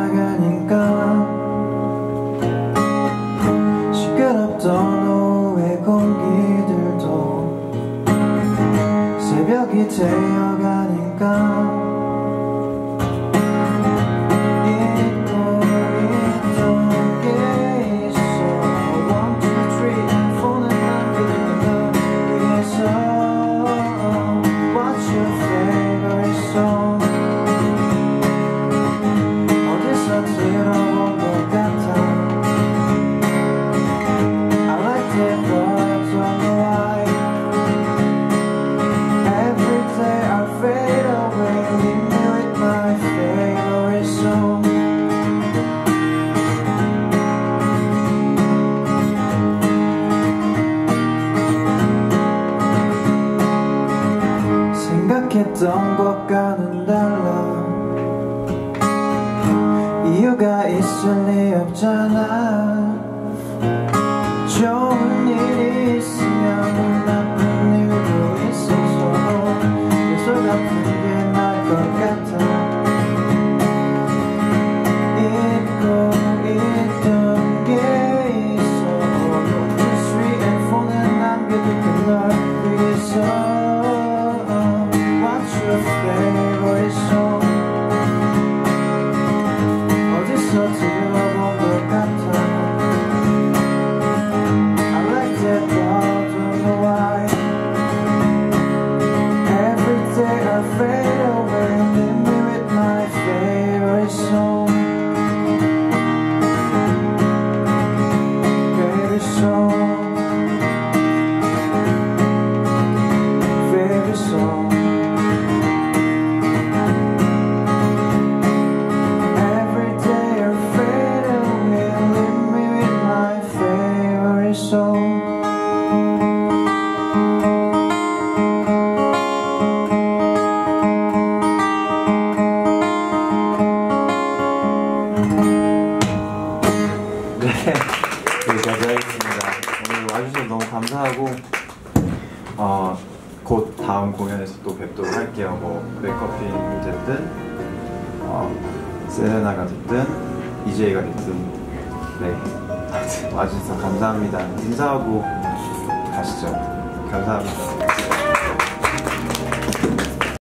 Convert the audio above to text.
나가니까 시끄럽던 오후의 공기들도 새벽이 되어가니까 생각했던 것과는 달라 이유가 있을 리 없잖아. 좋은 일이 있으면 나쁜 일도 있어서 계속 아픈 게 나을 것 같아. 잊고 있던 게 있어 History and phone에 남겨둔 널 위해서 favorite song 어디서 들어본 것 같아. I like that but I don't know why. Every day I fade away, leave me with my favorite song. Favorite song. Favorite song. 네, 여기까지 하겠습니다. 오늘 와주셔서 너무 감사하고 곧 다음 공연에서 또 뵙도록 할게요. 뭐 메이커핀이 됐든 세레나가 됐든 EJ가 됐든 네, 와주셔서 감사합니다. 인사하고 가시죠. 감사합니다.